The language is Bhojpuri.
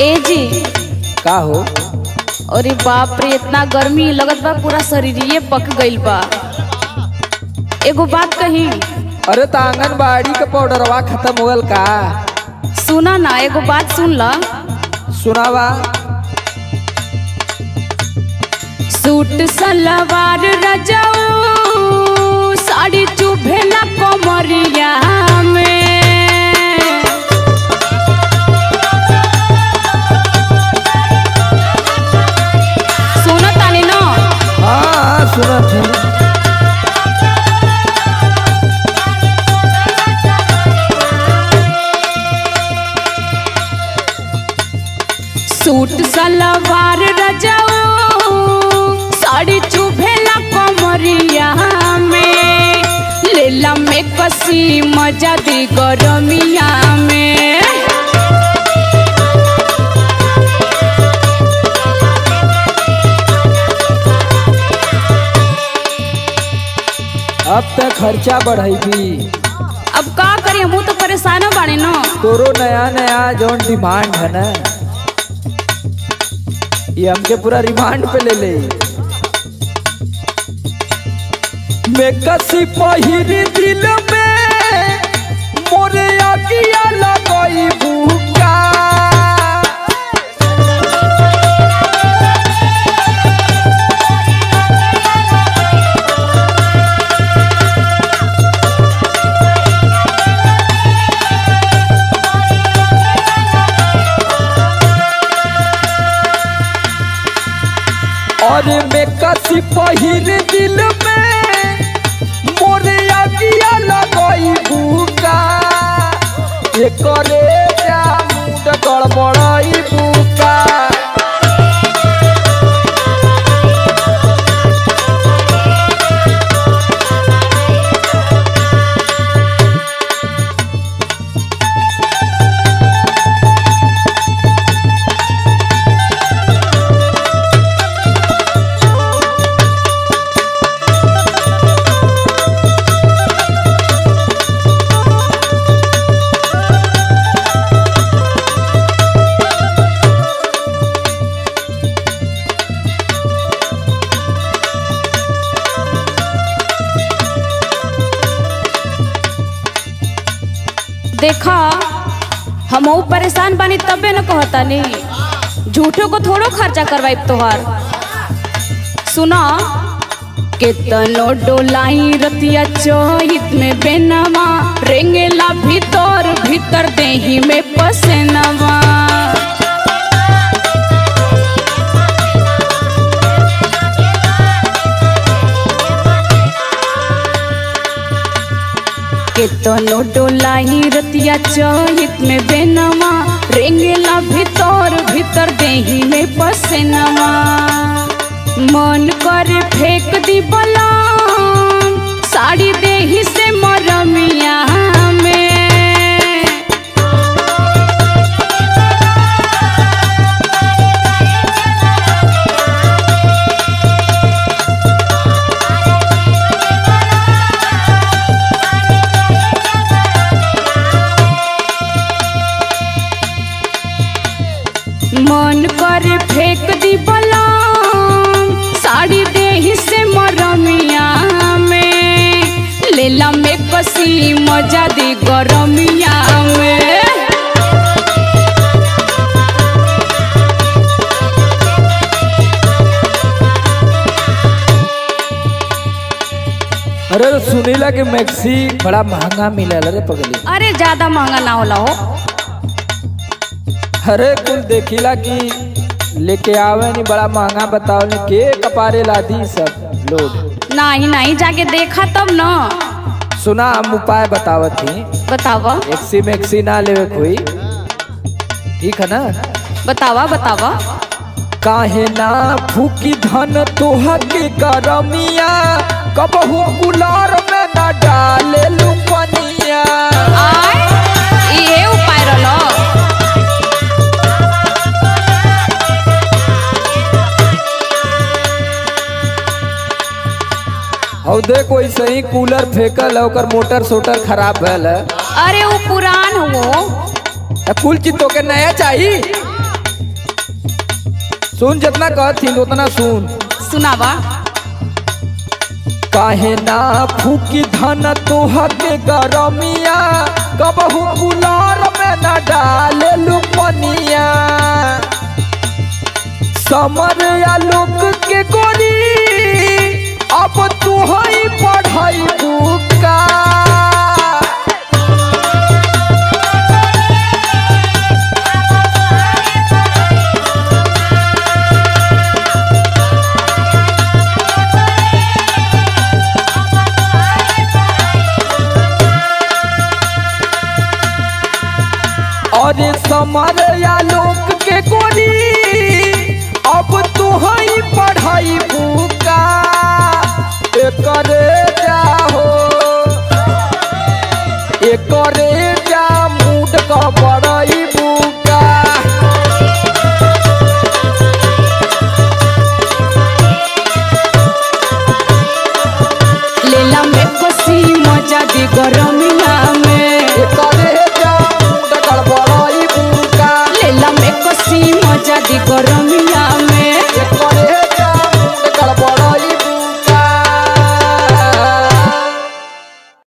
ए जी का हो? अरे बाप रे, इतना गर्मी लगत बा पूरा शरीरिये पक गइल बा। एगो बात कही। अरे तो आंगनबाड़ी का पाउडरवा खत्म हो गल का? सुना ना, एगो बात सुन ला। सुनावा। सूट सलवार रजाऊ साड़ी चुभेला कमरिया में। सुनत तानी ना? हाँ सुनत है। सूट सलवार रजाऊ साड़ी चुभेला कमरिया में। लेला में कसी मजा दी गरमिया में। अब तक खर्चा बढ़ेगी। अब का करी, हम तो परेशान बाड़े न। तोरो नया नया जौन डिमांड है ना, ये हमके पूरा रिमांड पे ले ले। मैं कसी पहिरी दिल में मोरे आगिया लगई भूखा। और मैं कसी पहिर दिल में मोरे आगिया लगई भूखा। ये करे जा मुंड गड़बड़ई भूखा। देखा, हम परेशान बानी तबे न कहता नहीं। झूठो को थोड़ो खर्चा करवाई तोहार। सुना, केतनो डोलाई रतिया चोहित में बेनवा। रेंगेला भीतर भीतर देही में पसेनवा। केतनो डोलाई रतिया चोहित में बेनवा। रेंगेला भीतर भीतर देही में पसेनवा। मन करे फेंक दी बलाम साड़ी देही से मरमिया में। मन करे फेंक दी बलाम साड़ी देही से मरमिया में। लेला में कसी मजा दी गरमिया में। अरे सुनीला के मैक्सी बड़ा महंगा मिलल रे पगली। अरे ज्यादा महंगा ना होला हो। अरे कुल देखिला कि लेके आवे नहीं, बड़ा महंगा बताओ ने के कपारे लादी सब लोग। नहीं नहीं, जाके देखा तब न। सुना, हम उपाय बतावत थी। बतावा। एक्सी मैक्सी ना लेवे कोई, ठीक है ना? बतावा बतावा। काहे ना फूकी धन तोहा के करमिया। कबहू कुलार में ना डाले लुपनिया। आय ये उपाय रहलो। और देखो ऐसे ही कूलर फेंकल है, ओकर मोटर सोटर खराब भैल है। अरे वो पुरान हो। कुल चीज तो के नया चाहिए। सुन जितना कहथिन उतना सुन। सुनावा। काहे ना फूकी धन तोह के गरमिया, कबहू कुलार में न डाले लुपनिया। समर आलोक के गोरी अब तू ही पढ़ाई बुका। और समर आलोक के गोरी अब तू ही पढ़ाई बुका। एकरे जाहो एकरे जा मूड का